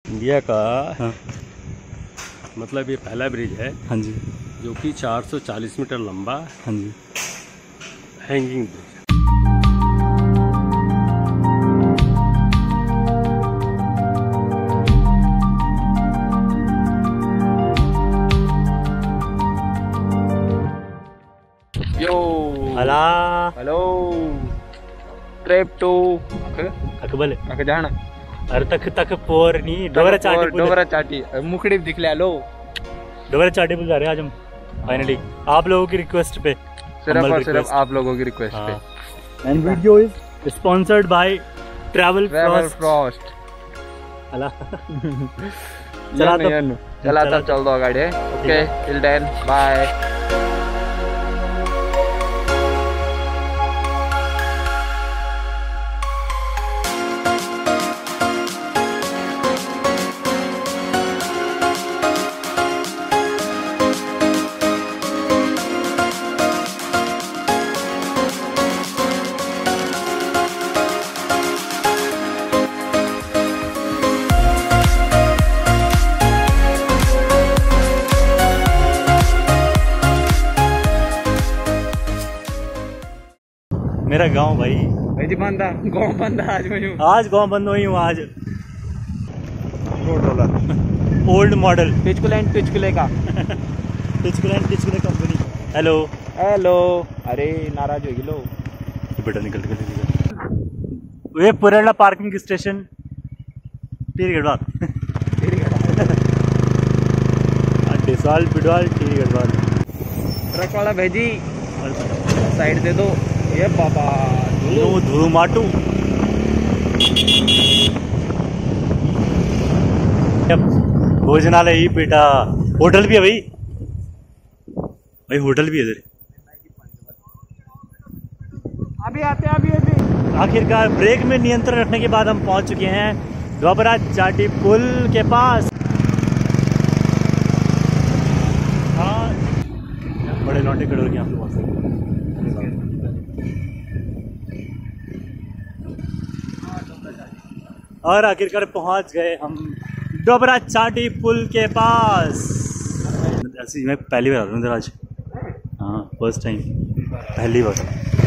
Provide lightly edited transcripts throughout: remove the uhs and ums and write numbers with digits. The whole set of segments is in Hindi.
इंडिया का हाँ मतलब ये पहला ब्रिज है हाँ जी जो कि 440 मीटर लंबा हाँ जी। Hanging bridge. यो हला हेलो ट्रिप टू अकबल जाण अरे तक पोर नहीं डोबरा चाटी मुखड़ी दिखला लो पुल जा रहे हैं आज हम फाइनली आप लोगों की रिक्वेस्ट पे, सिर्फ और सिर्फ request। आप लोगों की रिक्वेस्ट पे। And video is sponsored by travel frost हला चला तो चल दो गाड़ी। Okay till then bye. मेरा गांव भाई गाँव बंदा आज गांव बंद हुई हूँ आज। रोड रोलर ओल्ड मॉडल पिचकुले का टिचकुले कंपनी। Hello hello. अरे नाराज होगी लो बेटा निकल ये पुरेला पार्किंग स्टेशन टीरी गढ़वाल डिसाल पिडवाल टीरी गढ़वाल। ट्रक वाला भेजी साइड दे दो। ये बाबा धूलू माटू भोजनालय ही बेटा। होटल भी है भाई होटल भी है इधर। अभी आते अभी आखिरकार ब्रेक में नियंत्रण रखने के बाद हम पहुंच चुके हैं डोबरा चाटी पुल के पास। हाँ बड़े लौंडे खड़े हो गए आपके पास। और आखिरकार पहुंच गए हम डोबरा चाटी पुल के पास। ऐसी मैं पहली बार आ रहा हूँ इधर आज। हाँ फर्स्ट टाइम पहली बार।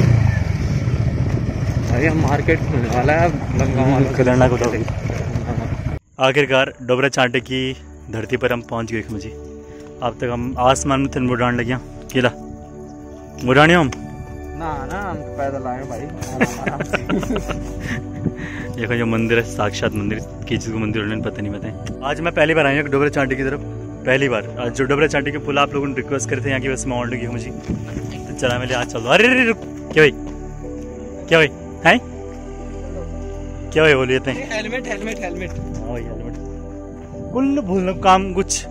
अरे हम मार्केट खुलने वाला है कलरना को। आखिरकार डोबरा चाटे की धरती पर हम पहुंच गए मुझे। अब तक हम आसमान में थे मुड़ान लगे केला मुड़ानी हम ना हम पैदल आए भाई। देखो जो मंदिर है साक्षात मंदिर किस चीज़ को मंदिर होने पता नहीं बताए। आज मैं पहली बार आया हूँ डोबरा चाटी की तरफ पहली बार। आज जो डोबरा चाटी के पुल आप लोगों ने रिक्वेस्ट करे थे यहाँ की बस मैं ऑर्डर की मुझे तो चला मैं आज चल दो। अरे रुक क्या भाई हैं क्या भाई बोलिए थे हेलमेट कुल भूलना काम कुछ।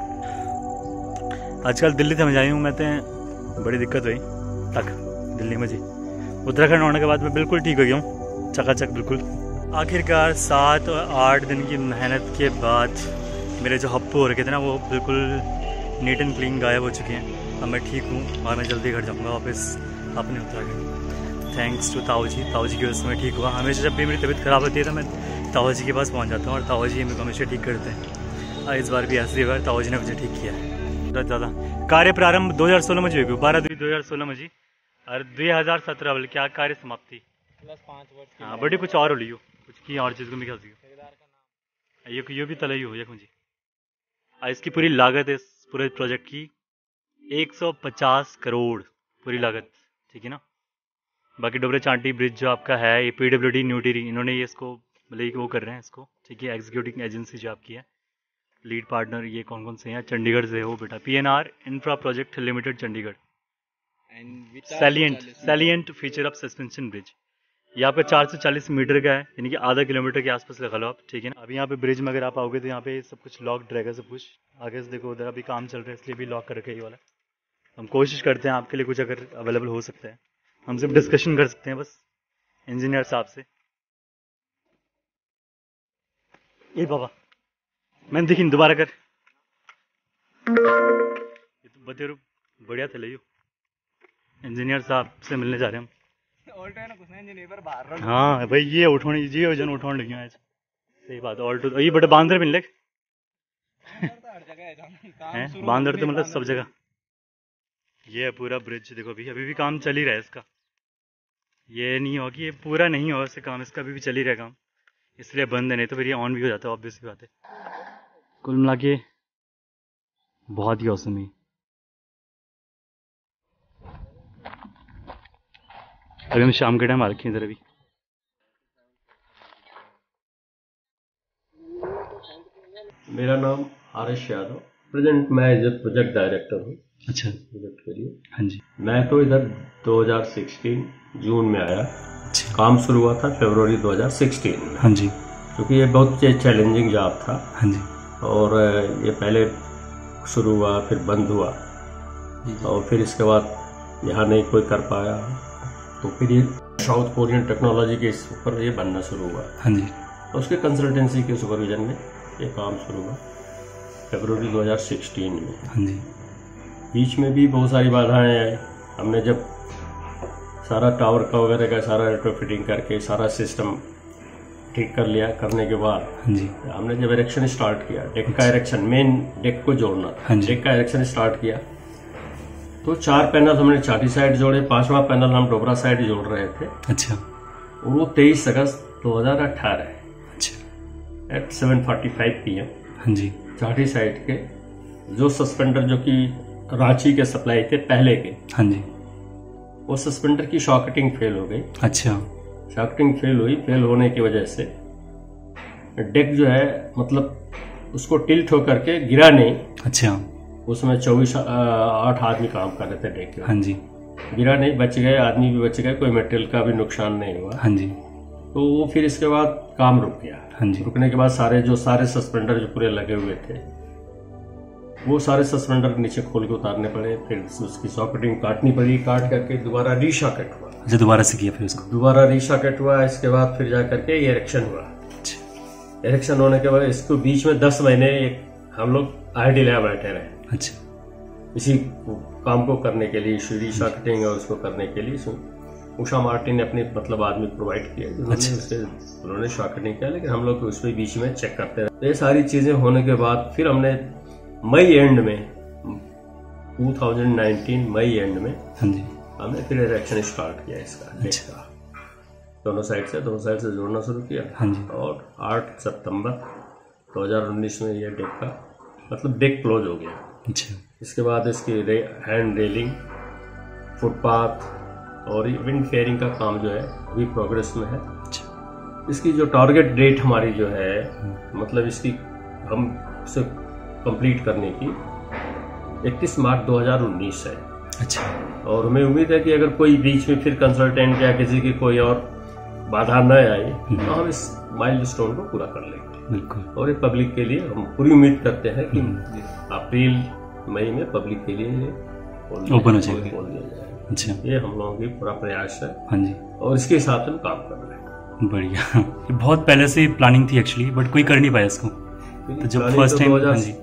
आजकल दिल्ली से मैं आई हूँ मैं तो बड़ी दिक्कत हुई तक दिल्ली में जी। उत्तराखंड होने के बाद मैं बिल्कुल ठीक हो गया हूँ चकाचक बिल्कुल। आखिरकार 7 और 8 दिन की मेहनत के बाद मेरे जो हप्पू हो रखे थे ना वो बिल्कुल नीट एंड क्लीन गायब हो चुके हैं। अब मैं ठीक हूँ और मैं जल्दी घर जाऊँगा वापस अपने उत्तराखंड। थैंक्स टू ताऊ जी की वजह से मैं ठीक हुआ। हमेशा जब भी मेरी तबीयत ख़राब होती है तो मैं ताऊ जी के पास पहुँच जाता हूँ और ताऊ जी मेरे को हमेशा ठीक करते हैं। और इस बार भी ऐसी बार ताऊ जी ने मुझे ठीक किया है बहुत ज़्यादा। कार्य प्रारंभ 2016 में हुई 12/2/2016 में जी और 2017 वाले क्या कार्य समाप्ति +5 वर्ष। हाँ बड़ी कुछ और हो लियो कुछ की और चीज़ को भी खेल ये भी तलाई हो मुझे। इसकी पूरी लागत है इस पूरे प्रोजेक्ट की 150 करोड़ पूरी लागत ठीक है ना। बाकी डोबरा चाटी ब्रिज जो आपका है ये PWD न्यूटीरी इन्होंने ये इसको मतलब वो कर रहे हैं इसको ठीक है। एग्जीक्यूटिव एजेंसी जो आपकी है लीड पार्टनर ये कौन से हैं चंडीगढ़ से हो बेटा PNR infra project limited Chandigarh. Salient feature of suspension bridge ये आपका 440 मीटर का है यानी कि आधा किलोमीटर के आसपास लगा लो आप ठीक है ना। अभी यहाँ पे ब्रिज में अगर आप आओगे तो यहाँ पे सब कुछ लॉक रहेगा सब कुछ। आगे से देखो उधर अभी काम चल रहा है इसलिए भी लॉक कर रखे ये वाला। हम कोशिश करते हैं आपके लिए कुछ अगर अवेलेबल हो सकता है हम सिर्फ डिस्कशन कर सकते हैं बस इंजीनियर साहब से। ये बाबा मैंने देखी दोबारा कर ये तो बतेरो बढ़िया थे लियो इंजीनियर साहब से मिलने जा रहे हैं हम। हाँ भाई ये उठाने जी वजन उठाने लगे आज सही बात। ऑल टू ये बड़े बांदर भी लग हैं, बांदर तो मतलब सब जगह। ये है पूरा ब्रिज, देखो अभी भी काम चल ही रहा है इसका। ये नहीं हो कि ये पूरा नहीं हो इससे काम, इसका अभी भी चल ही रहा है काम, इसलिए बंद है, नहीं तो फिर ये ऑन भी हो जाता है, ऑब्वियस बात है। कुल मिला के बहुत ही औसम है। अभी हम शाम के टाइम आ रखे हैं इधर। अभी मेरा नाम आरएस यादव, प्रेजेंट मैं एज प्रोजेक्ट डायरेक्टर हूँ। अच्छा, प्रोजेक्ट के लिए। हाँ जी। मैं तो इधर 2016 जून में आया। अच्छा, काम शुरू हुआ था फरवरी 2016 में। हाँ जी। क्योंकि ये बहुत चैलेंजिंग जॉब था। हाँ जी। और ये पहले शुरू हुआ, फिर बंद हुआ, और फिर इसके बाद यहाँ नहीं कोई कर पाया, तो फिर ये साउथ कोरियन टेक्नोलॉजी के ऊपर ये बनना शुरू हुआ। हाँ जी। तो उसके कंसल्टेंसी के सुपरविजन में ये काम शुरू हुआ फरवरी 2016 में। हाँ जी। बीच में भी बहुत सारी बाधाएं आई। हमने जब सारा टावर का वगैरह का सारा रेट्रोफिटिंग करके सारा सिस्टम ठीक कर लिया, करने के बाद हाँ जी। हमने जब इरेक्शन स्टार्ट किया, डेक का इरेक्शन, मेन डेक को जोड़ना था, हाँ जी। डेक का इरेक्शन स्टार्ट किया, तो 4 पैनल हमने चाटी साइड जोड़े, 5वां पैनल हम डोबरा साइड जोड़ रहे थे। अच्छा। वो 23 अगस्त 2018 अच्छा। एट 7:45 PM हाँ जी। चाटी साइड के जो सस्पेंडर जो कि रांची के सप्लाई थे पहले के, हाँ जी। वो सस्पेंडर की शॉकेटिंग फेल हो गई। अच्छा। शॉकेटिंग फेल हुई, फेल होने की वजह से डेक जो है मतलब उसको टिल्ट होकर के गिरा नहीं। अच्छा। उसमें 8 आदमी काम कर रहे थे डेक पे। हाँ जी। गिरा नहीं, बच गए, आदमी भी बच गए, कोई मटेरियल का भी नुकसान नहीं हुआ। हाँ जी। तो वो फिर इसके बाद काम रुक गया। हाँ जी। रुकने के बाद सारे सस्पेंडर जो पूरे लगे हुए थे, वो सारे सस्पेंडर नीचे खोल के उतारने पड़े, फिर उसकी सॉकेटिंग काटनी पड़ी, काट करके दोबारा रीसॉकेट हुआ। अच्छा, दोबारा से किया फिर उसको? दोबारा रीसॉकेट हुआ। इसके बाद फिर जा करके ये इरेक्शन हुआ। अच्छा। इरेक्शन होने के बाद इसको बीच में 10 महीने हम लोग आईडी लैब बैठे रहे। अच्छा। इसी काम को करने के लिए, रीसॉकेटिंग और उसको करने के लिए उषा मार्टिन ने अपने मतलब आदमी प्रोवाइड किया, उन्होंने शॉकेटिंग किया, लेकिन हम लोग उसमें बीच में चेक करते रहे। ये सारी चीजें होने के बाद फिर हमने मई एंड में 2019 मई एंड में हाँ जी। हमने फिर इरेक्शन स्टार्ट किया इसका। अच्छा। दोनों साइड से जोड़ना शुरू किया। हाँ जी। और 8 सितंबर 2019 में ये डेक का मतलब डेक क्लोज हो गया। अच्छा। इसके बाद इसकी हैंड रेलिंग, फुटपाथ और विंड फेयरिंग का काम जो है अभी प्रोग्रेस में है। अच्छा। इसकी जो टारगेट डेट हमारी जो है मतलब इसकी हम से कंप्लीट करने की 31 मार्च 2019 है। अच्छा। और हमें उम्मीद है कि अगर कोई बीच में फिर कंसल्टेंट या किसी की कोई और बाधा न आए तो हम इस माइलस्टोन को पूरा कर लेंगे। बिल्कुल। और ये पब्लिक के लिए हम पूरी उम्मीद करते हैं कि अप्रैल मई में पब्लिक के लिए ओपन हो जाएगा। अच्छा। ये हम लोगों की पूरा प्रयास है। हाँ जी। और इसके साथ हम काम कर रहे हैं। बढ़िया। बहुत पहले से प्लानिंग थी एक्चुअली, बट कोई कर नहीं पाया इसको। तो जब फर्स्ट टाइम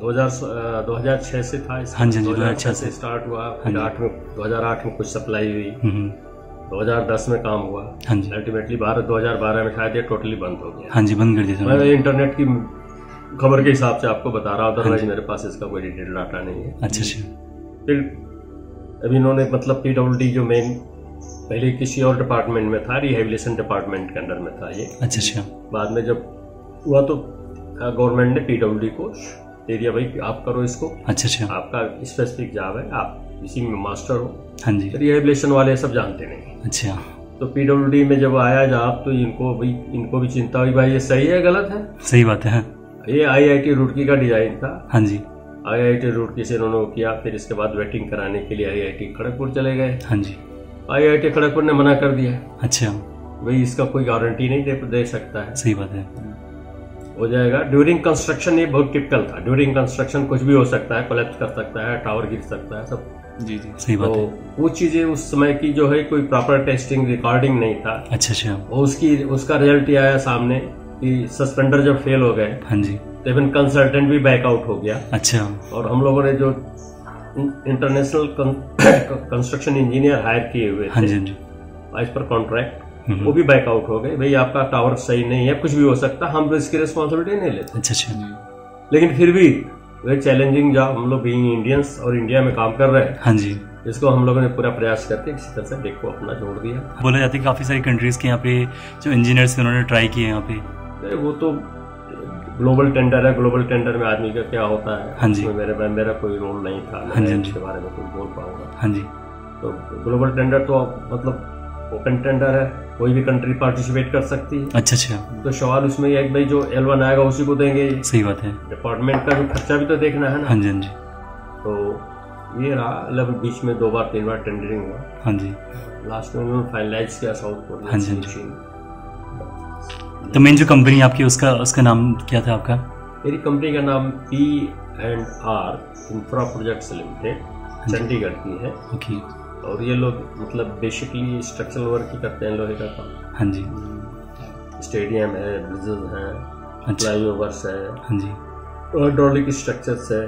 2006 से था। हाँ जी, 2006 से स्टार्ट हुआ, फिर 2008 में कुछ सप्लाई हुई, 2010 में काम हुआ। हाँ जी। अल्टीमेटली 2012 में शायद ये टोटली बंद हो गया। हाँ जी, बंद कर दिया। मैं इंटरनेट की खबर के हिसाब से आपको बता रहा हूँ, अदरवाइज मेरे पास इसका कोई डिटेल डाटा नहीं है। अच्छा। फिर अभी इन्होंने मतलब PWD जो मेन पहले किसी और डिपार्टमेंट में था, रिहेबिलिटेशन डिपार्टमेंट के अंडर में था ये। अच्छा। बाद में जब हुआ तो गवर्नमेंट ने PWD को दे दिया, भाई आप करो इसको। अच्छा। आपका स्पेसिफिक जॉब है, आप इसी में मास्टर हो। हाँ जी। रिहेबिलिटेशन वाले सब जानते नहीं। अच्छा। तो PWD में जब आया जॉब तो इनको भी चिंता हुई, भाई ये सही है गलत है। सही बात है। ये IIT रुड़की का डिजाइन था। हाँ जी। IIT रुड़की से इन्होंने किया, फिर इसके बाद वेटिंग कराने के लिए IIT खड़गपुर चले गए। हाँ जी। IIT खड़गपुर ने मना कर दिया। अच्छा। भाई इसका कोई गारंटी नहीं दे सकता है। सही बात है। हो जाएगा। ड्यूरिंग कंस्ट्रक्शन ये बहुत टिपिकल था। ड्यूरिंग कंस्ट्रक्शन कुछ भी हो सकता है, कोलैप्स कर सकता है, टावर गिर सकता है, सब। जी जी, सही बात है। वो चीजें उस समय की जो है कोई प्रॉपर टेस्टिंग रिकॉर्डिंग नहीं था। अच्छा। उसका रिजल्ट ये आया सामने कि सस्पेंडर जब फेल हो गए। हाँ जी। तो इवन कंसल्टेंट भी बैकआउट हो गया। अच्छा। और हम लोगों ने जो इंटरनेशनल कंस्ट्रक्शन इंजीनियर हायर किए हुए थे, एज पर कॉन्ट्रैक्ट, वो भी बैकआउट हो गए, भाई आपका टावर सही नहीं है, कुछ भी हो सकता, हम इसकी रिस्पॉन्सिबिलिटी नहीं लेते। अच्छा। लेकिन फिर भी वे चैलेंजिंग जॉब, हम लोग बीइंग इंडियंस और इंडिया में काम कर रहे हैं। हाँ जी। इसको हम लोगों ने पूरा प्रयास करके किसी तरह से डेक को अपना जोड़ दिया। बोला जाता है काफी सारी कंट्रीज के यहाँ पे जो इंजीनियर्स उन्होंने ट्राई किए यहाँ पे। वो तो ग्लोबल टेंडर है, ग्लोबल टेंडर में आदमी का क्या होता है, हाँ जी, मेरा कोई रोल नहीं था, हाँ जी, इसके बारे में कुछ बोल पाऊंगा। हाँ जी। तो ग्लोबल टेंडर तो मतलब ओपन टेंडर है, कोई भी कंट्री पार्टिसिपेट कर सकती है। अच्छा। तो सवाल उसमें ये है भाई जो L1 आएगा उसी को देंगे। सही बात है, डिपार्टमेंट का भी खर्चा भी तो देखना है ना। हाँ जी, हाँ जी। तो ये रहा, मतलब बीच में 2 बार 3 बार टेंडरिंग हुआ। हाँ जी। लास्ट में उन्होंने फाइनलाइज किया साउथ कोरिया। हाँ जी। तो मेन जो कंपनी आपकी उसका नाम क्या था आपका? मेरी कंपनी का नाम P&R infra projects limited, Chandigarh की है। ओके। और ये लोग मतलब बेसिकली स्ट्रक्चरल वर्क ही करते हैं, लोहे का काम। हाँ जी। स्टेडियम है, ब्रिजेस हैं, फ्लाईओवर्स है, हाँ जी, हाइड्रोलिक स्ट्रक्चर्स है।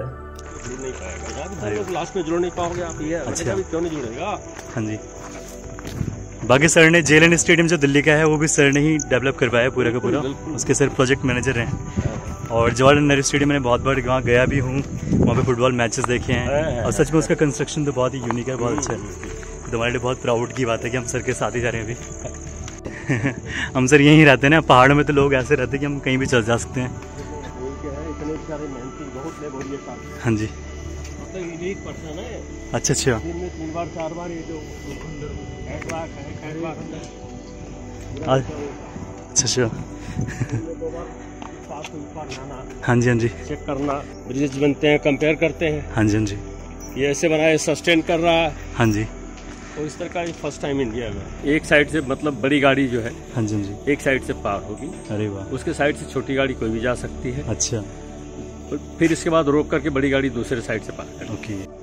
लास्ट में जुड़ नहीं पाओगे आप, ये अच्छा क्यों नहीं जुड़ेगा? हाँ जी। बाकी सर ने JLN स्टेडियम जो दिल्ली का है वो भी सर ने ही डेवलप करवाया पूरा का पूरा, उसके सर प्रोजेक्ट मैनेजर हैं। और जवाहरलाल नेहरू स्टेडियम मैंने बहुत बार वहाँ गया भी हूँ, वहाँ पे फुटबॉल मैचेस देखे हैं और सच में उसका कंस्ट्रक्शन तो बहुत ही यूनिक है, बहुत अच्छा है। तो हमारे लिए बहुत प्राउड की बात है कि हम सर के साथ ही जा रहे हैं अभी। हम सर यहीं रहते हैं ना, पहाड़ों में तो लोग ऐसे रहते हैं कि हम कहीं भी चल जा सकते हैं। हाँ जी। अच्छा। 3 बार 4 बार ये जो अच्छा। हाँ जी, हाँ जी। चेक करना, ब्रिजेस बनते हैं, कंपेयर करते हैं। हाँ जी, हाँ जी। ये ऐसे बनाए, सस्टेन कर रहा है। हाँ जी। तो इस तरह का फर्स्ट टाइम इंडिया में एक साइड से मतलब बड़ी गाड़ी जो है, हाँ जी, हाँ जी, एक साइड से पार होगी। अरे वाह। उसके साइड से छोटी गाड़ी कोई भी जा सकती है। अच्छा। तो फिर इसके बाद रोक करके बड़ी गाड़ी दूसरे साइड से पार करेगी। ओके।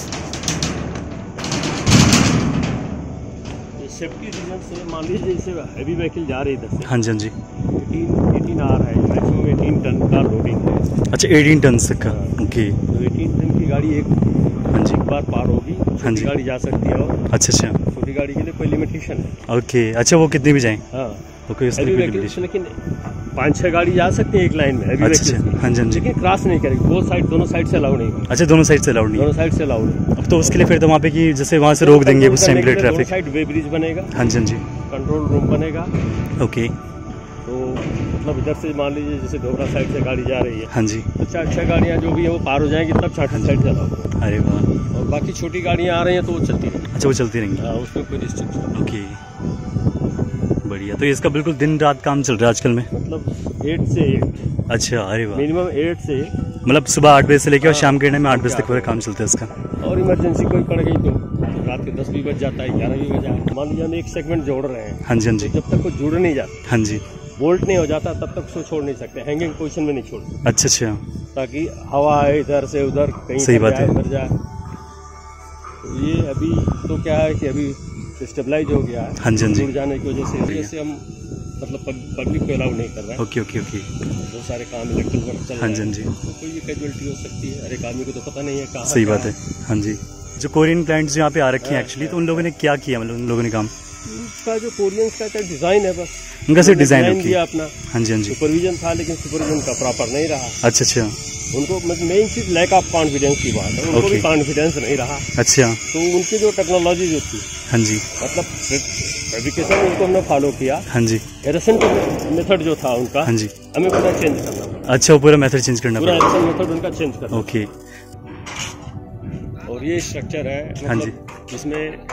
सेफ्टी रीजन से मान लीजिए जैसे हैवी व्हीकल जा रही है इधर से। हाँ जी, हाँ जी। 18 आर है, मैक्सिमम 18 टन का लोडिंग है। अच्छा, 18 टन तक का। ओके। तो 18 टन की गाड़ी एक बार पार होगी, हाँ जी, गाड़ी जा सकती है। और अच्छा। छोटी गाड़ी के लिए कोई लिमिटेशन है। ओके। अच्छा, वो कितनी भी जाए? हाँ, तो कोई लेकिन 5-6 गाड़ी जा सकती है एक लाइन में। अच्छा। हाँ जी, हाँ जी। लेकिन क्रॉस नहीं करेगी, दोनों साइड से अलाउड नहीं। अच्छा, दोनों साइड से अलाउड नहीं? दोनों साइड से अलाउड है। अब तो उसके लिए फिर तो वहाँ पे कि जैसे वहाँ से रोक देंगे उस टाइम के लिए ट्रैफिक। साइड वे ब्रिज बनेगा। हाँ जी, हाँ जी। कंट्रोल रूम बनेगा। ओके। तो मतलब इधर से मान लीजिए जैसे डोगरा साइड से गाड़ी जा रही है। हाँ जी। तो 4-6 गाड़ियाँ जो भी है वो पार हो जाएंगी, तब 4 साइड से अलाउड। अरे वाह। और बाकी छोटी गाड़ियाँ आ रही हैं तो वो चलती रहेंगी। अच्छा, वो चलती रहेंगी। हाँ, उसमें कोई रिस्ट्रिक्शन। ओके, बढ़िया। तो इसका बिल्कुल दिन रात काम चल रहा है आजकल में? मतलब 8 से 8। अच्छा, अरे वाह। मिनिमम 8 से, मतलब सुबह 8 बजे से लेकर और शाम के टाइम में 8 बजे तक पूरा काम चलता है इसका। और इमरजेंसी कोई पड़ गई तो रात के 10 भी बज जाता है, 11 भी बज जाता है। मान लीजिए हम एक सेगमेंट जोड़ रहे हैं। हाँ जी, हाँ जी। जब तक वो जुड़ नहीं जाता, हाँ जी, बोल्ट नहीं हो जाता, तब तक उसको छोड़ नहीं सकते, हैंगिंग पोजीशन में नहीं छोड़ सकते। अच्छा। ताकि हवा आए इधर से उधर, कहीं सही बात है, मर जाए। तो ये अभी तो क्या है कि अभी स्टेबलाइज हो गया है। हाँ जी, हाँ जी। जुड़ जाने की वजह से हम मतलब पब्लिक को अलाउ नहीं कर रहे हैं। ओके। बहुत सारे काम इलेक्ट्रिक वर्क चल रहे हैं। हाँ जी, हाँ जी। तो कोई भी कैजुअलिटी हो सकती है, हर एक आदमी को तो पता नहीं है कहाँ। सही बात है। हाँ जी। जो कोरियन क्लाइंट्स यहाँ पे आ रखे हैं एक्चुअली, तो उन लोगों ने क्या किया, मतलब उन लोगों ने काम? उनका जो कोरियंस का डिजाइन है, बस उनका सिर्फ डिजाइन किया अपना। हाँ जी, हाँ जी। सुपरविजन था, लेकिन सुपरविजन का प्रॉपर नहीं रहा। अच्छा। उनको मेन चीज लैक ऑफ कॉन्फिडेंस की बात है, उनको भी कॉन्फिडेंस नहीं रहा। अच्छा। तो उनकी जो टेक्नोलॉजी जो थी, हाँ जी, मतलब फैब्रिकेशन उनको हमने फॉलो किया। हाँ जी। एरेशन मेथड जो था उनका, हाँ जी, हमें पूरा चेंज करना पड़ा। अच्छा, वो पूरा मेथड चेंज करना पड़ा। पूरा एरेशन मेथड उनका चेंज करना। ओके। और ये स्ट्रक्चर है, हाँ जी, जिसमें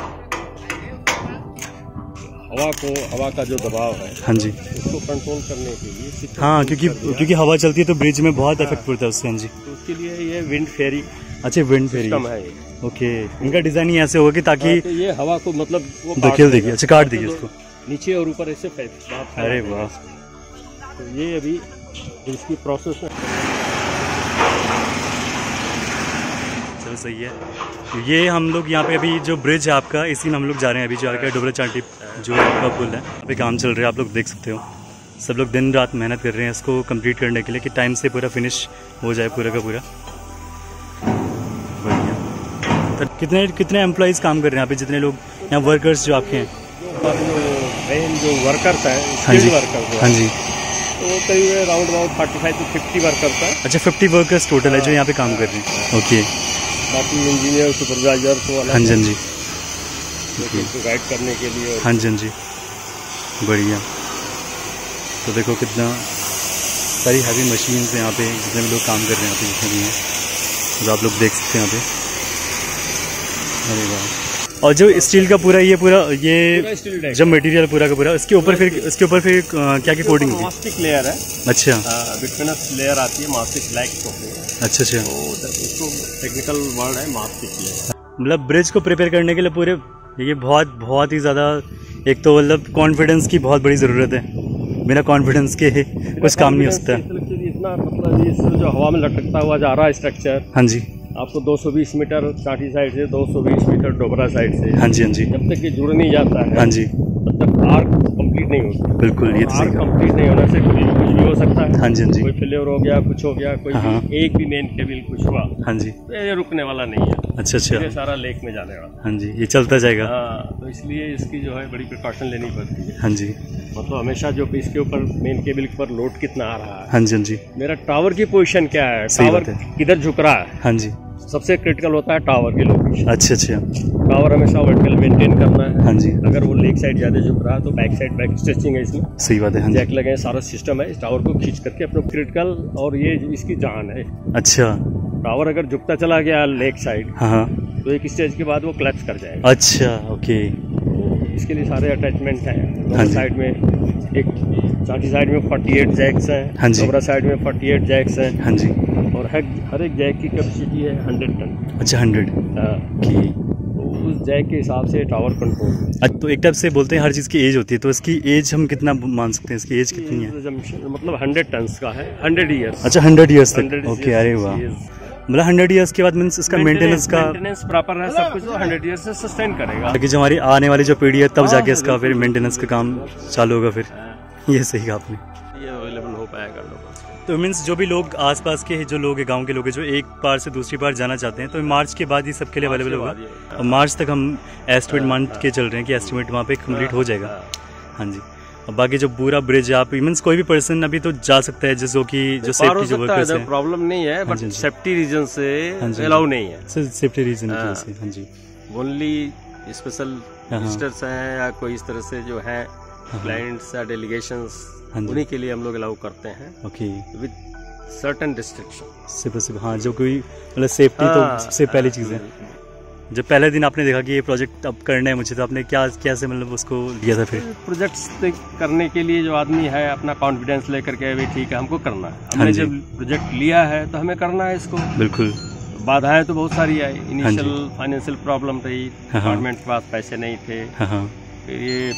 हवा का जो दबाव है, हाँ जी, उसको कंट्रोल करने के लिए। हाँ, क्योंकि हवा चलती है तो ब्रिज में बहुत इफेक्ट पड़ता है उससे। हाँ जी। तो उसके लिए ये विंड फेरी। अच्छा, विंड फेरी है ये। ओके। इनका डिजाइन ही ऐसे होगा कि ताकि तो ये हवा को मतलब वो देखिए। अच्छा, काट देगी इसको नीचे और ऊपर ऐसे फेंक। अरे वाह। तो ये अभी इसकी प्रोसेस है। चलो, सही है। ये हम लोग यहाँ पे अभी जो ब्रिज है आपका, इसी में हम लोग जा रहे हैं अभी, जो आकर डुबरा चांटी जो आपका पुल है, अभी काम चल रहा है, आप लोग देख सकते हो। सब लोग दिन रात मेहनत कर रहे हैं इसको कंप्लीट करने के लिए कि टाइम से पूरा फिनिश हो जाए पूरा का पूरा। बढ़िया। तो कितने एम्प्लॉइज़ काम कर रहे हैं यहाँ पे, जितने लोग यहाँ वर्कर्स जो आपके हैं? मेन जो वर्कर्स हैं, हाँ जी, वर्कर्स, हाँ जी, तो वो करीब राउंड अबाउट 45 to 50 वर्कर्स हैं। अच्छा 50 वर्कर्स टोटल है जो यहाँ पे काम कर रहे हैं। ओके, बाकी इंजीनियर सुपरवाइजर तो हाँ जी, हाँ जी, गाइड करने के लिए। हाँ जी, हाँ जी, बढ़िया। तो देखो कितना सारी हैवी मशीन है यहाँ पे, जितने भी लोग काम कर रहे हैं यहाँ पे, जितने भी हैं, तो आप लोग देख सकते हैं यहाँ पे। अरे वाह। और जो स्टील का पूरा ये जब मटेरियल पूरा का पूरा इसके ऊपर फिर क्या क्या कोटिंग होती है? मास्टिक लेयर है। अच्छा, बिटवीनस लेयर आती है, मास्टिक ब्लैक होती है। अच्छा अच्छा, उसको टेक्निकल वर्ड है मास्टिक लेयर। मतलब ब्रिज को प्रिपेयर करने के लिए पूरे ये बहुत ही ज़्यादा, एक तो मतलब कॉन्फिडेंस की बहुत बड़ी ज़रूरत है। बिना कॉन्फिडेंस के कुछ काम नहीं हो सकता। इतना मतलब इस जो हवा में लटकता हुआ जा रहा है स्ट्रक्चर, हाँ जी, आपको 220 मीटर चाटी साइड से, 220 मीटर डोबरा साइड से, हाँ जी, हाँ जी, जब तक ये जुड़ नहीं जाता है, हाँ जी, तब तक आर्क कंप्लीट नहीं होता। बिल्कुल, ये आर्क कंप्लीट नहीं होने से कुछ भी हो सकता है। हाँ जी, हाँ जी, कोई फेलियर हो गया, कुछ हो गया, कोई एक भी मेन केबल कुछ हुआ, हाँ जी, तो ये रुकने वाला नहीं है। अच्छा अच्छा, ये सारा लेक में जाने वाला। हाँ जी, ये चलता जाएगा। हाँ, तो इसलिए इसकी जो है बड़ी प्रिकॉशन लेनी पड़ती है। हाँ जी, मतलब हमेशा जो इसके ऊपर मेन केबल के ऊपर लोड कितना आ रहा है, हाँ जी, हाँ जी, मेरा टावर की पोजीशन क्या है, टावर किधर झुक रहा है, हाँ जी, सबसे क्रिटिकल होता है टावर की लोकेशन। अच्छा अच्छा, टावर हमेशा वर्टिकल मेंटेन करना है। हाँ जी, अगर वो लेक साइड ज्यादा झुक रहा है तो बैक साइड बैक स्ट्रेचिंग है इसमें, सही बात है, हाँ जैक लगे, सारा सिस्टम है इस टावर को खींच करके अपने क्रिटिकल, और ये इसकी जान है। अच्छा, टावर अगर झुकता चला गया लेक साइड, हाँ, तो एक स्टेज के बाद वो क्लैप्स कर जाएगा। अच्छा, ओके, इसके लिए सारे अटैचमेंट हैं। हाँ दोनों जी, साइड में, एक चाटी साइड में 48 जैक्स हैं, हाँ जी, डोबरा साइड में 48 जैक्स हैं, हाँ जी, और हर एक जैक की कैपेसिटी है 100 टन। अच्छा 100, ओके, तो उस जैक के हिसाब से टावर कंट्रोल। अच्छा, तो एक टाइप से बोलते हैं हर चीज़ की एज होती है, तो इसकी एज हम कितना मान सकते हैं? इसकी एज कितनी है? मतलब 100 टन का है, 100 ईयर्स। अच्छा 100 ईयर्स तक, ओके, अरे वाह। मतलब 100 ईयर्स के बाद मीन्स इसका मेंटेनेंस प्रॉपर है, सब कुछ 100 ईयर्स से सस्टेन करेगा। ताकि जो हमारी आने वाली जो पीढ़ी है तब जाके इसका फिर मेंटेनेंस का काम चालू होगा फिर। ये सही कहा आपने, ये अवेलेबल हो पाएगा लोगों को। तो मीन्स जो भी लोग आसपास के जो लोग हैं, गांव के लोग हैं, जो एक पार से दूसरी पार जाना चाहते हैं, तो मार्च के बाद ये सबके लिए अवेलेबल होगा। और मार्च तक हम एस्टिमेट मान के चल रहे हैं कि एस्टिमेट वहाँ पे कंप्लीट हो जाएगा। हाँ जी, और बाकी जो पूरा ब्रिज आप मीन्स कोई भी पर्सन अभी तो जा सकता है, जैसे कि जो सेफ्टी जो वर्कर्स है, प्रॉब्लम नहीं है, बट सेफ्टी रीजन से अलाउ नहीं है, सेफ्टी रीजन की वजह से। हाँ जी, ओनली स्पेशल विजिटर्स हैं या कोई इस तरह से जो है क्लाइंट्स या डेलीगेशंस, उन्हीं के लिए हम लोग अलाउ करते हैं। Okay, with certain restriction. सिर्फ हाँ, जो कोई मतलब सेफ्टी तो सबसे पहली चीज़ है। जब पहले दिन आपने देखा कि ये प्रोजेक्ट अब करना है मुझे, तो आपने क्या से मतलब उसको लिया था? फिर प्रोजेक्ट्स करने के लिए जो आदमी है अपना कॉन्फिडेंस लेकर के भी ठीक है हमको करना है, हमने जब प्रोजेक्ट लिया है तो हमें करना है इसको। बिल्कुल, बाधाएं तो बहुत सारी आई, इनिशियल फाइनेंशियल प्रॉब्लम रही, गवर्नमेंट के पास पैसे नहीं थे, फिर ये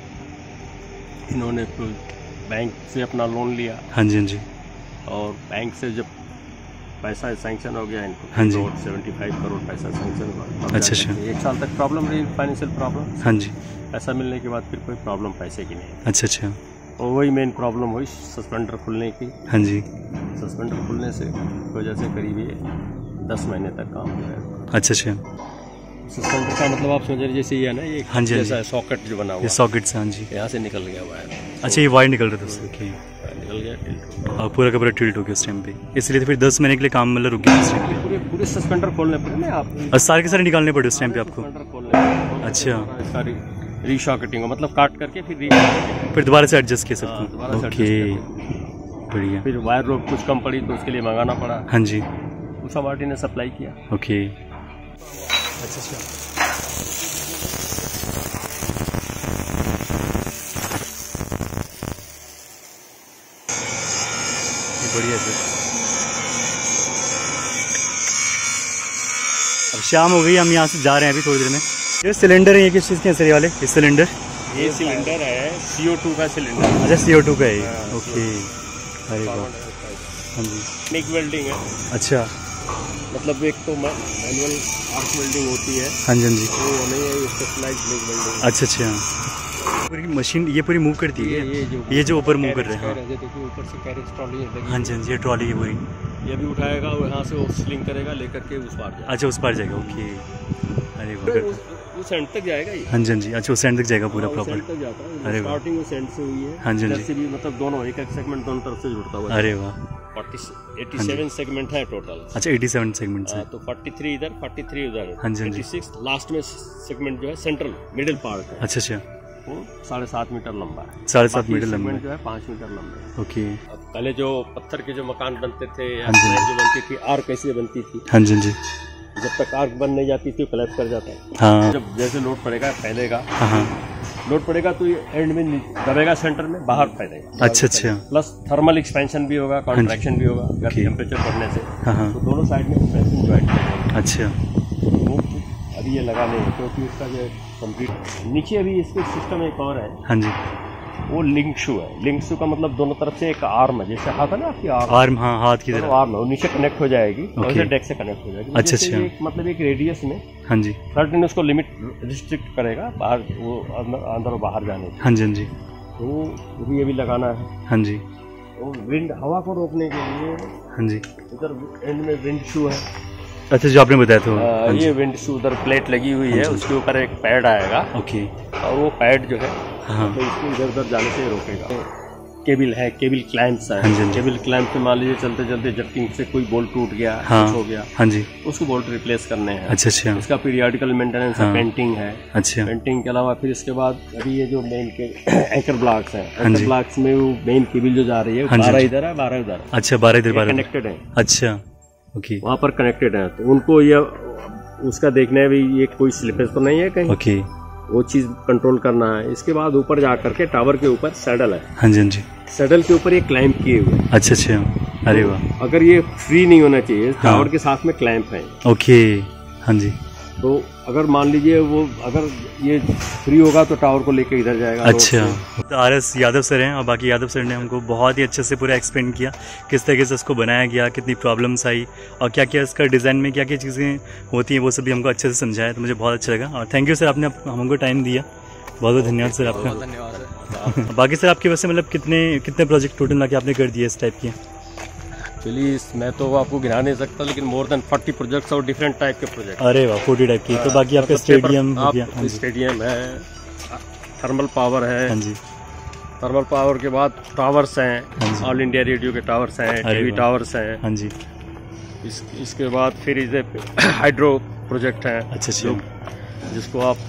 इन्होंने बैंक से अपना लोन लिया। हाँ जी, हाँ जी, और बैंक से जब पैसा सैंक्शन हो गया इनको, हाँ जी, 75 करोड़ पैसा सैंक्शन हुआ। अच्छा अच्छा, 1 साल तक प्रॉब्लम रही, फाइनेंशियल प्रॉब्लम। हाँ जी, पैसा मिलने के बाद फिर कोई प्रॉब्लम पैसे की नहीं। अच्छा अच्छा, और वही मेन प्रॉब्लम हुई सस्पेंडर खुलने की। हाँ जी, सस्पेंडर खुलने से वजह से करीब 10 महीने तक काम हो गया। अच्छा अच्छा, सस्पेंडर का मतलब आप समझ रहे जैसे ये है ना, ये हाँ जी, जैसा सॉकेट जो बना हुआ, ये सॉकेट से, हाँ जी, यहाँ से निकल गया वायर। अच्छा, ये वायर निकल रहा था उससे, निकल गया, और पूरा का पूरा टिल्ट हो गया उस टाइम पे, इसलिए तो फिर 10 महीने के लिए काम मतलब रुक गया उस टाइम पे। पूरे सस्पेंडर खोलने पड़े ना आप, और सारे के सारे निकालने पड़े उस टाइम पे आपको? अच्छा, सारी रीशॉकेटिंग मतलब काट करके फिर दोबारा से एडजस्ट किया सबको। ओके, बढ़िया। फिर वायर रोप कुछ कम पड़ी तो उसके लिए मंगाना पड़ा। हाँ जी, उषा मार्टी ने सप्लाई किया। ओके, अच्छा अच्छा, बढ़िया सर। अब शाम हो गई, हम यहाँ से जा रहे हैं अभी थोड़ी देर में। ये सिलेंडर है, ये किस चीज़ के हैं सर ये वाले? ये सिलेंडर, ये सिलेंडर है CO2 का सिलेंडर। अच्छा, CO2 का है, ओके, अरे वाह, हाँ जी, मिग वेल्डिंग है। अच्छा, मतलब एक तो मैनुअल आर्क वेल्डिंग होती है। हाँ जी, हाँ जी, वो नहीं है, स्पेशलाइज्ड मिग वेल्डिंग। अच्छा अच्छा, पूरी मशीन ये पूरी मूव करती है, ये जो ऊपर मूव कर रहे हैं, देखिए ऊपर से कैरेज ट्रॉली है। हाँ जी, हाँ जी, ये ट्रॉली है पूरी, ये भी उठाएगा और यहाँ से वो स्लिंग करेगा लेकर के उस पार जाएगा। अच्छा, उस पार जाएगा, ओके, अरे वाह, वो सेंट तक जाएगा ये। हाँ जी हाँ जी, अच्छा वो सेंट तक जाएगा पूरा प्रॉपर। सेंट तक जाता है। अरे स्टार्टिंग वो सेंट से हुई है। हाँ जी हाँ जी, भी मतलब दोनों एक सेगमेंट दोनों तरफ से जुड़ता हुआ। अरे वाह, 87 सेगमेंट है टोटल। अच्छा 87 सेगमेंट है, तो 43 इधर 43 उधर। हाँ जी हाँ जी, 86 लास्ट में सेगमेंट जो है सेंट्रल मिडिल पार्ट है। अच्छा अच्छा, वो 7.5 मीटर लंबा है। 7.5 मीटर लंबा जो है 5 मीटर लंबा है। ओके। अब पहले जो पत्थर के जो मकान बनते थे या हाँ जी, जो बनती थी, आर्क कैसे बनती थी, हाँ जी हाँ जी, जब तक आर्क बन नहीं जाती थी वो कोलैप्स कर जाता है। हाँ, जब जैसे लोड पड़ेगा फैलेगा, हाँ, लोड पड़ेगा तो ये एंड में दबेगा, सेंटर में बाहर फैलेगा। अच्छा अच्छा, प्लस थर्मल एक्सपेंशन भी होगा, कॉन्ट्रैक्शन भी होगा अगर टेम्परेचर बढ़ने से। हाँ, तो दोनों साइड में एक्सपेंशन ज्वाइंट करेंगे। अच्छा, वो अभी ये लगा नहीं क्योंकि उसका जो कंप्लीट नीचे अभी इसके सिस्टम एक और है। हाँ जी, वो लिंक शू है। लिंक शू का मतलब दोनों तरफ से एक आर्म है, जैसे हाथ है ना आपकी आर्म, हाँ हाथ की तरह आर्म है, वो नीचे कनेक्ट हो जाएगी और Okay. डेक से कनेक्ट हो जाएगी। अच्छा अच्छा, मतलब एक रेडियस में हाँ जी, सर्टेन उसको लिमिट रिस्ट्रिक्ट करेगा बाहर, वो अंदर और बाहर जाने की। हाँ जी हाँ जी, तो वो भी अभी लगाना है। हाँ जी, वो विंड हवा को रोकने के लिए हाँ जी, उधर एंड में विंड शू है। अच्छा जो आपने बताया था ये विंड शू उधर प्लेट लगी हुई है, उसके ऊपर एक पैड आएगा। ओके, और वो पैड जो है हाँ, तो इसको इधर उधर जाने से रोकेगा। केबल है, केबल क्लैंप्स है। हाँ जी, केबल क्लैंप पे मान लीजिए चलते चलते जर्किंग से कोई बोल्ट टूट गया, हाँ, कुछ हो गया, हाँ जी, उसको बोल्ट रिप्लेस करने हैं। अच्छा अच्छा, इसका पीरियडिकल मेंटेनेंस है, हाँ, पेंटिंग है। अच्छा, पेंटिंग के अलावा फिर इसके बाद अभी ये जो मेन के एंकर ब्लॉक्स हैं, हाँ एंकर जी, ब्लॉक्स में वो मेन केबल जो जा रही है, हाँ जी, 12 इधर है 12 उधर, अच्छा 12 इधर 12 कनेक्टेड है। अच्छा, ओके, वहाँ पर कनेक्टेड है, तो उनको ये उसका देखना है भी ये कोई स्लिपेज तो नहीं है कहीं, ओके, वो चीज कंट्रोल करना है। इसके बाद ऊपर जा करके टावर के ऊपर सैडल है, हाँ जी हाँ जी, सैडल के ऊपर ये क्लैंप किए हुए हैं। अच्छा अच्छा, अरे वाह, अगर ये फ्री नहीं होना चाहिए, हाँ, टावर के साथ में क्लैंप है। ओके, हाँ जी, तो अगर मान लीजिए वो अगर ये फ्री होगा तो टावर को लेके इधर जाएगा। अच्छा, तो RS यादव सर हैं और बाकी यादव सर ने हमको बहुत ही अच्छे से पूरा एक्सप्लेन किया किस तरीके से इसको बनाया गया, कितनी प्रॉब्लम्स आई और क्या क्या इसका डिज़ाइन में क्या क्या चीज़ें होती हैं, वो सभी हमको अच्छे से समझाया। तो मुझे बहुत अच्छा लगा और थैंक यू सर, आपने हमको टाइम दिया, बहुत बहुत धन्यवाद सर आपका। धन्यवाद। बाकी सर आपकी वजह से मतलब कितने प्रोजेक्ट टोटल लाके आपने कर दिए इस टाइप के? प्लीज, मैं तो आपको गिना नहीं सकता, लेकिन मोर देन 40 प्रोजेक्ट्स और डिफरेंट टाइप के प्रोजेक्ट। अरे वाह, 40 टाइप की। तो बाकी आपका स्टेडियम हो गया? हाँ जी, स्टेडियम है, थर्मल पावर है। हाँ जी, थर्मल पावर के बाद टावर्स हैं, ऑल इंडिया रेडियो के टावर्स हैं, टीवी टावर्स हैं। हाँ जी, इसके बाद फिर इसे हाइड्रो प्रोजेक्ट है। अच्छा अच्छा, जिसको आप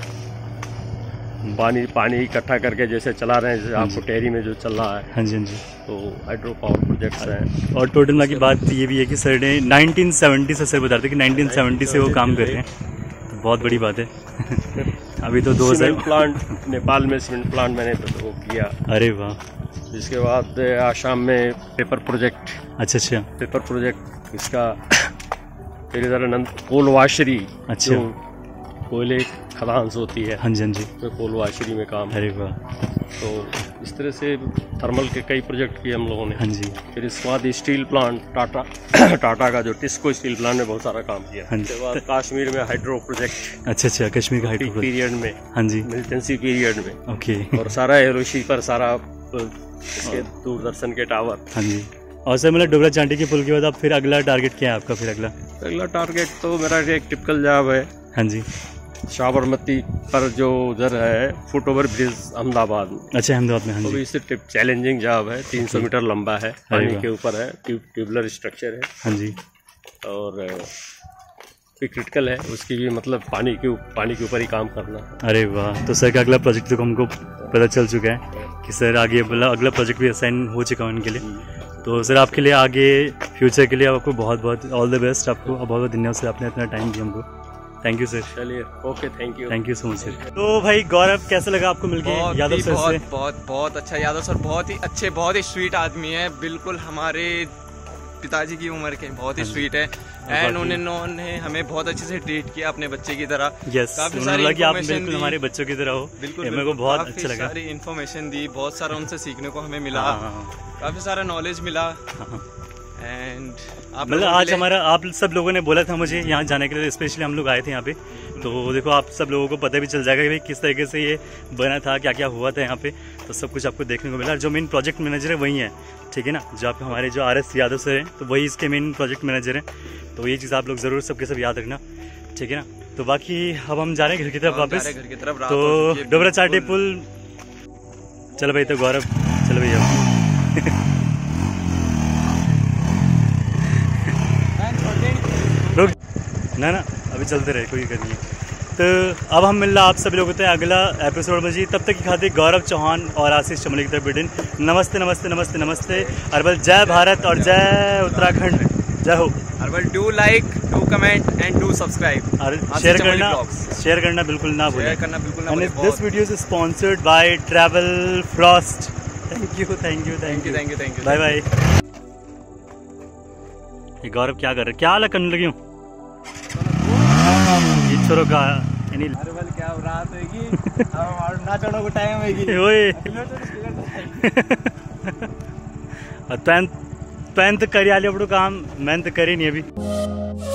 पानी इकट्ठा करके जैसे चला रहे हैं, जैसे आपको टेरी में जो चल रहा है। हाँ जी हाँ जी, तो हाइड्रो पावर प्रोजेक्ट्स हैं। और टोटल में की बात ये भी है कि सर ने 1970 से सर बता रहे थे कि 1970 से वो काम कर रहे हैं, तो बहुत बड़ी बात है। अभी तो 2000 प्लांट नेपाल में सीमेंट प्लांट मैंने तो वो किया। अरे वाह, जिसके बाद आसाम में पेपर प्रोजेक्ट। अच्छा अच्छा, पेपर प्रोजेक्ट इसका फिर इधर कोलवाशरी, अच्छा, कोयले खदान होती है। हाँ जी हाँ जी, तो कोलवाशरी में काम। अरे वाह, तो इस तरह से थर्मल के कई प्रोजेक्ट किए हम लोगों ने। हाँ जी, फिर इसके बाद स्टील प्लांट, टाटा का जो टिस्को स्टील प्लांट में बहुत सारा काम किया। हाँ जी, उसके बाद कश्मीर में हाइड्रो प्रोजेक्ट। अच्छा अच्छा, कश्मीर का हाइड्रो पीरियड में, हाँ जी, मिलिटेंसी पीरियड में। ओके, और सारा एलओसी पर सारा इसके दूरदर्शन के टावर। हाँ जी। और सर मतलब डोगरा चांटी के पुल के बाद आप फिर अगला टारगेट क्या है आपका? फिर अगला टारगेट तो मेरा एक टिपिकल जॉब है। हाँ जी, साबरमती पर जो उधर है फुट ओवर ब्रिज अहमदाबाद में। अच्छा, अहमदाबाद में। हाँ जी, इससे चैलेंजिंग जॉब है, 300 मीटर लंबा है, पानी के ऊपर है, ट्यूबुलर स्ट्रक्चर है। हाँ जी, और क्रिटिकल है, उसकी भी मतलब पानी के ऊपर ही काम करना है। अरे वाह, तो सर का अगला प्रोजेक्ट तो हमको पता चल चुका है कि सर आगे अगला प्रोजेक्ट भी असाइन हो चुका है उनके लिए। तो सर आपके लिए आगे फ्यूचर के लिए आपको बहुत बहुत ऑल द बेस्ट। आपको बहुत बहुत धन्यवाद सर, आपने इतना टाइम दिया हमको। Thank you sir. चलिए, okay, thank you so much sir. तो भाई गौरव, कैसा लगा आपको मिलके यादव सर से? बहुत अच्छा। यादव सर बहुत ही अच्छे, बहुत ही स्वीट आदमी है, बिल्कुल हमारे पिताजी की उम्र के, बहुत ही स्वीट है। एंड उन्होंने हमें बहुत अच्छे से ट्रीट किया अपने बच्चे की तरह। यस, काफी सारी आप बिल्कुल हमारे बच्चों की तरह हो। बिल्कुल, मेरे को बहुत अच्छा लगा। सारी इन्फॉर्मेशन दी, बहुत सारा उनसे सीखने को हमें मिला, काफी सारा नॉलेज मिला। एंड मतलब आज हमारा आप सब लोगों ने बोला था मुझे यहाँ जाने के लिए, स्पेशली हम लोग आए थे यहाँ पे। तो देखो आप सब लोगों को पता भी चल जाएगा कि भाई किस तरीके से ये बना था, क्या क्या हुआ था यहाँ पे, तो सब कुछ आपको देखने को मिला। जो मेन प्रोजेक्ट मैनेजर है वही है, ठीक है ना, जो आप हमारे जो RS यादव सर हैं, तो वही इसके मेन प्रोजेक्ट मैनेजर हैं। तो ये चीज़ आप लोग ज़रूर सबके सब याद रखना, ठीक है ना। तो बाकी अब हम जा रहे हैं घर की तरफ वापस। घर की तरफ तो डोबरा चाटी पुल। चलो भाई, तो गौरव चलो भैया। रुक ना अभी चलते रहे, कोई दिक्कत नहीं। तो अब हम मिल रहा आप सभी लोगों से अगला एपिसोड में जी। तब तक की खातिर गौरव चौहान और आशीष चमोली की तरफ बिटिन नमस्ते नमस्ते नमस्ते नमस्ते। अरबल जय भारत और जय उत्तराखंड, जय हो। अरबल do like, do comment and do subscribe और शेयर करना बिल्कुल ना भूलें। This video is sponsored by travel frost. Thank you. Bye bye. ये गौरव क्या कर रहे, क्या अलग करने लगी हूँ छोरो का क्या रात होगी ना चढ़ो को टाइम होगी पैंत करी आली अपनों काम, मैंने तो करी नहीं अभी।